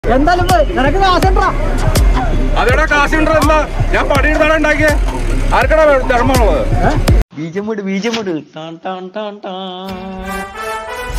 എന്തായാലും നിനക്ക് കാശുണ്ടാ? അതെടാ കാശുണ്ടോ? എന്താ ഞാൻ പണിയെടുത്താണ് ഉണ്ടാക്കിയേ. ആർക്കടാ ധർമ്മമുള്ളത്? ബീജം വിട്.